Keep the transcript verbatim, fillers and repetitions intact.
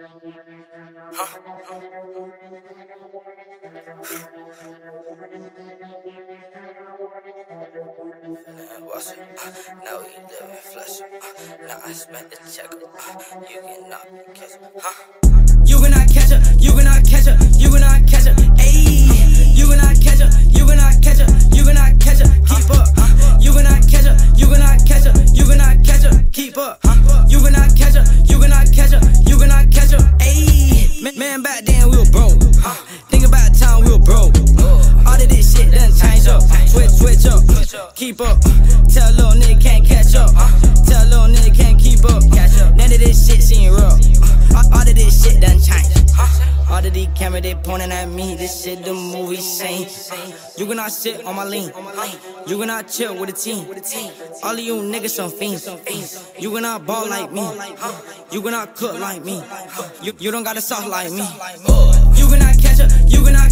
Huh? What's it? Uh, now we live in flesh. Uh, now I spent the check. Uh, you cannot catch her. Huh? You cannot catch her. You cannot catch her. You cannot catch her. Ayy. You cannot catch her. You cannot catch her. You cannot catch her. Keep up. You cannot catch her. You cannot catch her. You cannot catch her. Keep up. You cannot catch her. You cannot catch her. You cannot catch her. Ayy. Man, back then we were broke. Think about time we were broke. All of this shit done change up. Switch, switch up. Keep up. Tell a little nigga can't catch up. Tell a little nigga can't keep up. None of this shit seem real. All of this shit done change. All of these cameras they pointing at me. This shit the movie scene. You cannot sit on my lean. You cannot chill with the team. All of you niggas some fiends. You cannot ball like me. You cannot cook like me. You, you don't got a sauce like me. You cannot catch her. You cannot